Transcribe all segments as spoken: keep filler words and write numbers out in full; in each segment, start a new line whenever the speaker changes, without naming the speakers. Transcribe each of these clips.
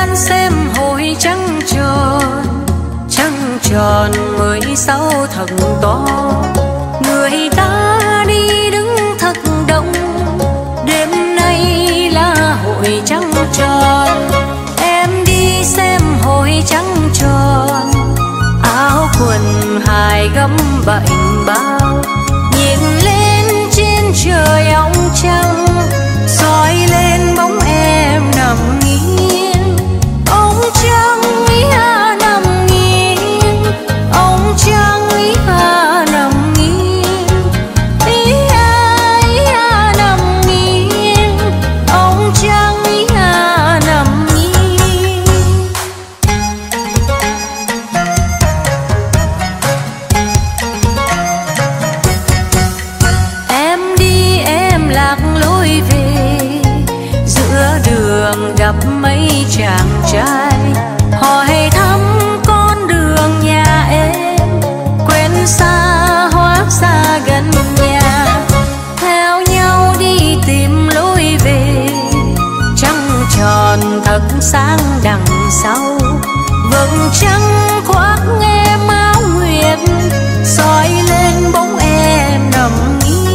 gian xem hồi trăng tròn, trăng tròn mười sáu thật to. Người ta đi đứng thật đông, đêm nay là hội trăng tròn. Em đi xem hội trăng tròn, áo quần hài gấm bạnh bao, nhìn lên trên trời óng trăng, soi lên bóng em nằm nghiêng. Ông trăng ý à nằm nghiêng, ông trăng ý à nằm nghiêng, ý à ý à nằm nghiêng, ông trăng ý à nằm nghiêng. Em đi em lạc lối về, giữa đường gặp mấy chàng trai, hỏi thăm con đường nhà em, quen xa hóa xa gần nhà, theo nhau đi tìm lối về. Trăng tròn thật sáng đằng sau, vầng trăng khoác em áo nguyệt, soi lên bóng em nằm nghiêng.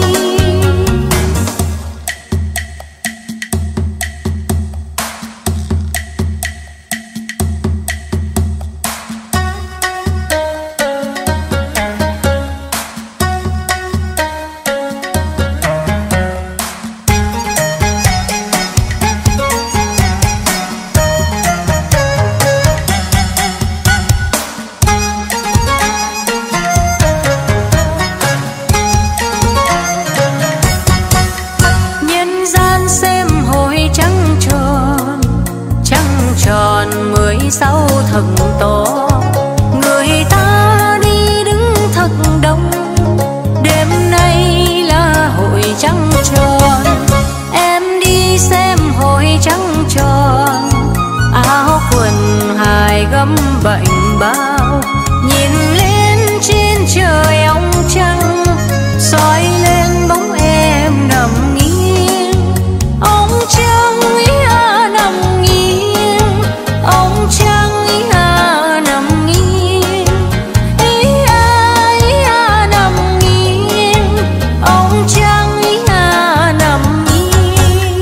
Tròn mười sáu thật to, người ta đi đứng thật đông, đêm nay là hội trăng tròn. Em đi xem hội trăng tròn, áo quần hài gấm bạnh bao, nhìn lên trên trời óng trăng, soi lên bóng em nằm nghiêng. Ông trăng ý à nằm nghiêng, ông trăng ý à nằm nghiêng, ý à ý à nằm nghiêng, ông trăng ý à nằm nghiêng.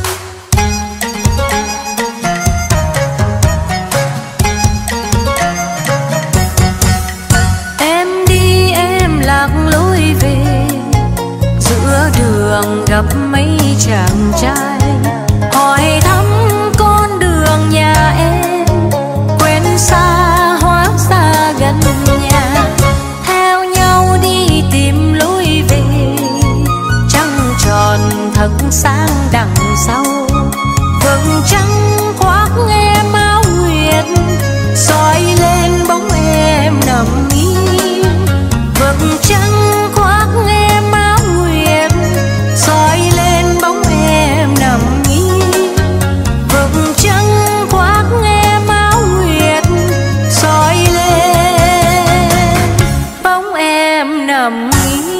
Em đi em lạc lối về, giữa đường gặp mấy chàng trai, hỏi thăm con đường nhà em, quen xa hóa xa gần nhà, theo nhau đi tìm lối về. Trăng tròn thật sáng đằng sau, vầng trăng khoác em áo nguyệt, soi lên bóng em nằm nghiêng. Vầng trăng khoác em áo nguyệt, soi lên bóng em nằm nghiêng. Vầng trăng khoác em áo nguyệt, soi lên bóng em nằm nghiêng.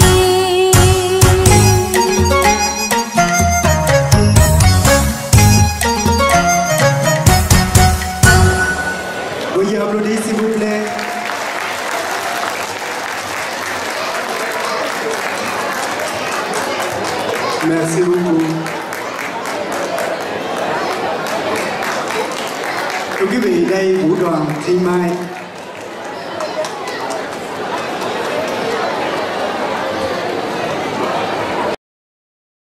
Veuillez applaudir s'il vous plaît. Merci beaucoup. Thưa quý vị, đây vũ đoàn Thi Mai